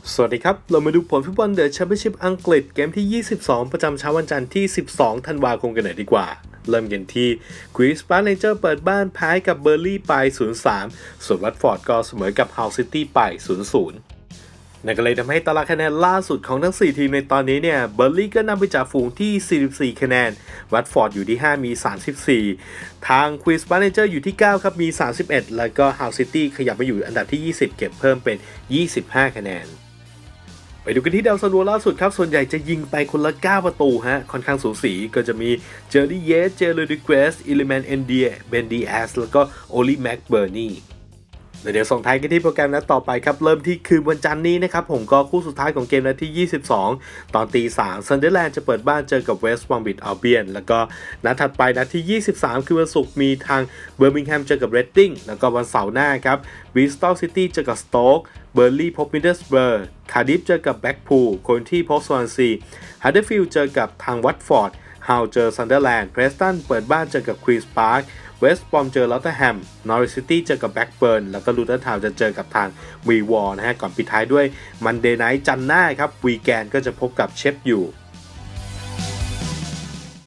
สวัสดีครับเรามาดูผลฟุตบอลเดอะแชมเปี้ยนชิพอังกฤษเกมที่ 22 ประจำเช้าวันจันทร์ที่ 12 ธันวาคมกันหน่อยดีกว่าเริ่มกันที่ควีนส์พาร์คเรนเจอร์เปิดบ้านแพ้กับเบอร์ลี่ไป 0-3 ส่วนวัตฟอร์ดก็เสมอกับฮัลซิตี้ไป 0-0 นั่นก็เลยทำให้ตารางคะแนนล่าสุดของทั้ง 4 ทีมในตอนนี้เนี่ยเบอร์ลี่ก็นำไปจากฝูงที่ 44 คะแนนวัตฟอร์ดอยู่ที่ 5 มี 34 ทางควีนส์พาร์คเรนเจอร์อยู่ที่ 9 ครับมี 31 แล้วก็ฮัลซิตี้ขยับมาอยู่อันดับที่ 20 เก็บเพิ่มเป็น 25 คะแนนไปดูกันที่ดาวซันโวล่าสุดครับส่วนใหญ่จะยิงไปคนละ 9 ประตูฮะค่อนข้างสูสีก็จะมีเจอร์รี่เยสเจอร์โรดิเกสอิลิแมนเอนเดียเบนดีแอสแล้วก็โอลิแม็กเบอร์นีเดี๋ยวส่งท้ายกันที่โปรแกรมนัดต่อไปครับเริ่มที่คืนวันจันทร์นี้นะครับผมก็คู่สุดท้ายของเกมนัดที่ 22 ตอนตี 3 ซันเดอร์แลนด์จะเปิดบ้านเจอกับเวสต์บรอมวิชอัลเบียนแล้วก็นัดถัดไปนัดที่ 23 คือวันศุกร์มีทางเบอร์มิงแฮมเจอกับเรดดิ้งแล้วก็วันเสาร์หน้าครับบริสตอลซิตี้เจอกับสโต๊กเบอร์ลี่พบมิดเดิลสเบอร์คาร์ดิฟเจอกับแบ็กพูลโคลนที่พบสวอนซีฮัดเดอร์ฟิลด์เจอกับทางวัตฟอร์ดฮาวเจอซันเดอร์แลนด์เพรสตันเปิดบ้านเจอกับควีนส์พาร์คเวสต์บรอมเจอลอตเทอร์แฮมนอริสซิตี้เจอกับแบ็กเบิร์นแล้วก็ลูเทนทาวน์จะเจอกับทางวีวอร์นะฮะก่อนปิดท้ายด้วยมันเดย์ไนท์จันทร์หน้าครับวีแกนก็จะพบกับเชฟอยู่